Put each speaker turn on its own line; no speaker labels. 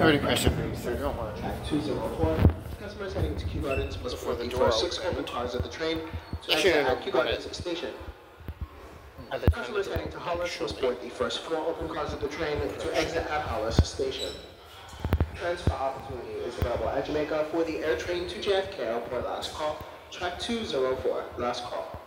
Already crashed it, so you don't want to.
Track 204. Customers heading to Kew Gardens must board the first 6 open cars of the train to exit at Kew Gardens Station. Customers heading to Hollis must board the first 4 open cars of the train to exit at Hollis Station. Transfer opportunity is available at Jamaica for the air train to JFK Airport last call. Track 204, last call.